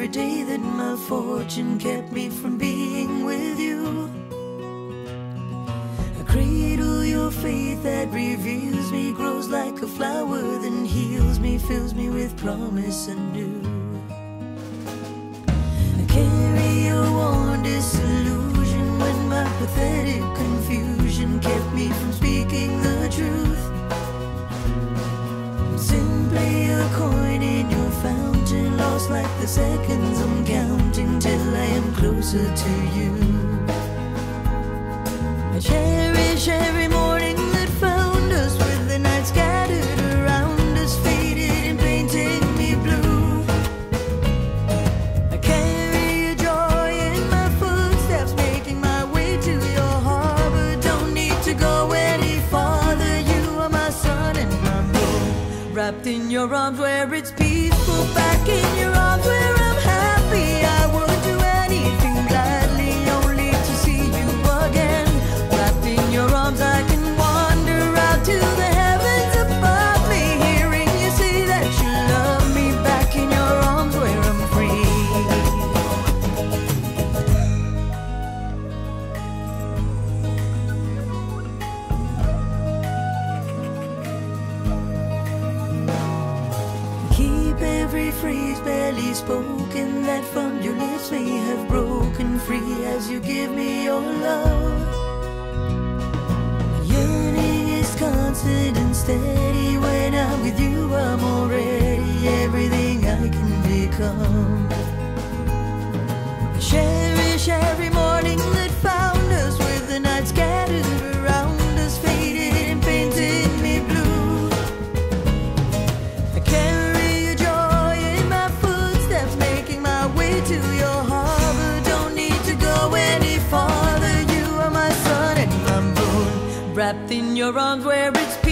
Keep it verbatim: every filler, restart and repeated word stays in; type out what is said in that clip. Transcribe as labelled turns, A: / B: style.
A: every day that my fortune kept me from being with you. I cradle your faith that reveals me, grows like a flower, then heals me, fills me with promise anew. I carry your warm disillusion when my pathetic confusion kept me from speaking the truth. I'm simply a coin in your fountain, lost like the seconds I'm counting till I am closer to you. I cherish every morning that found us, with the night scattered around us, faded and painting me blue. I carry a joy in my footsteps, making my way to your harbor. Don't need to go any farther, you are my sun and my moon. Wrapped in your arms where it's peaceful, back in your arms where I'm happy. I would do anything gladly, only to see you again. Wrapped in your arms I can wander out to the heavens above me, hearing you say that you love me. Back in your arms where I'm free. Keep every phrase barely spoken that from your lips may have broken free as you give me your love. Yearning is constant and steady. When I'm with you I'm already everything I can become. I cherish every morning that found us, with the night scattered around us, faded and painted me blue. I carry a joy in my footsteps, making my way to your harbor. Don't need to go any farther, you are my sun and my moon. Wrapped in your arms where it's peace.